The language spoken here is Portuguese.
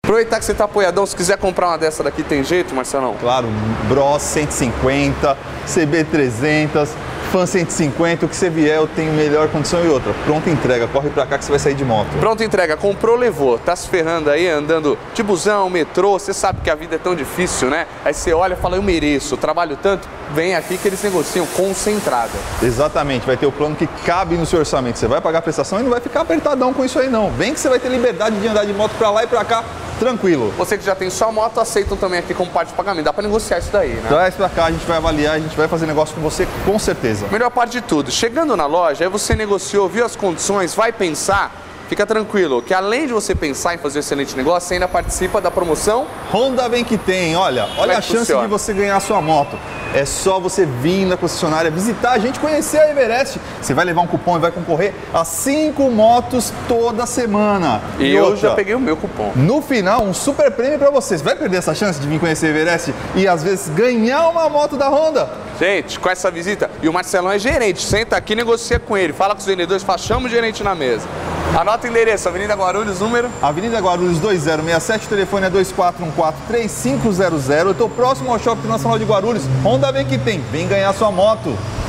Aproveitar que você tá apoiadão, se quiser comprar uma dessa daqui, tem jeito, Marcelão? Claro, Bros 150, CB 300, Fan 150, o que você vier eu tenho melhor condição e outra. Pronta entrega, corre pra cá que você vai sair de moto. Pronta entrega, comprou, levou. Tá se ferrando aí, andando de busão, metrô, você sabe que a vida é tão difícil, né? Aí você olha e fala, eu mereço, eu trabalho tanto, vem aqui que eles negociam concentrada. Exatamente, vai ter o plano que cabe no seu orçamento. Você vai pagar a prestação e não vai ficar apertadão com isso aí não. Vem que você vai ter liberdade de andar de moto pra lá e pra cá, tranquilo. Você que já tem sua moto, aceitam também aqui como parte de pagamento. Dá pra negociar isso daí, né? Traz pra cá, a gente vai avaliar, a gente vai fazer negócio com você com certeza. Melhor parte de tudo, chegando na loja, aí você negociou, viu as condições, vai pensar, fica tranquilo, que além de você pensar em fazer um excelente negócio, você ainda participa da promoção Honda Vem que tem, olha a chance funciona? de você ganhar a sua moto. É só você vir na concessionária, visitar a gente, conhecer a Everest. Você vai levar um cupom e vai concorrer a 5 motos toda semana. E eu já peguei o meu cupom. No final, um super prêmio para vocês. Vai perder essa chance de vir conhecer a Everest e às vezes ganhar uma moto da Honda? Gente, com essa visita, e o Marcelão é gerente, senta aqui, negocia com ele, fala com os vendedores, fala, chama o gerente na mesa. Anota o endereço, Avenida Guarulhos, número? Avenida Guarulhos 2067, o telefone é 2414-3500. Eu estou próximo ao Shopping Nacional de Guarulhos. Honda Vem que tem, vem ganhar sua moto.